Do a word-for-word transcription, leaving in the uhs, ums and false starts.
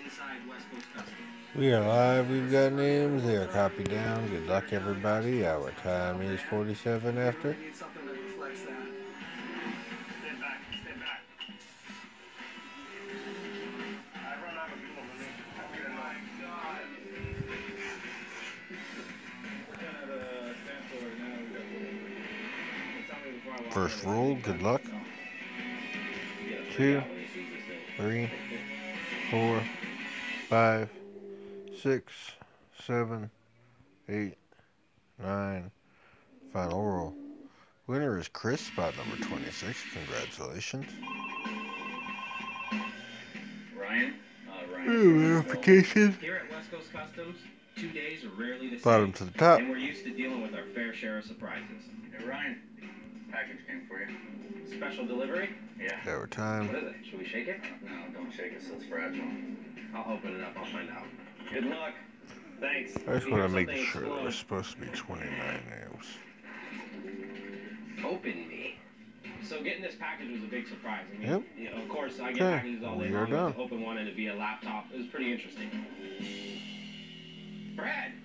We are live, we've got names, they are copied down. Good luck, everybody. Our time is forty-seven after. First roll, good luck. Two, three, four, five, six, seven, eight, nine. Final roll. Winner is Chris, spot number twenty-six. Congratulations. Ryan? Uh, Ryan. Verification. Here at West Coast Customs, two days are rarely the same. Bottom to the top. And we're used to dealing with our fair share of surprises. Hey, Ryan. Package came for you. Special delivery? Yeah. Our time. What is it? Should we shake it? No, don't shake it, so it's fragile. I'll open it up. I'll find out. Good luck. Thanks. I just want to make sure there was supposed to be twenty-nine names. Open me. So getting this package was a big surprise. I mean, yep. You know, of course, I get okay. packages all day we are long. done. To open one and to be a laptop. It was pretty interesting. Brad.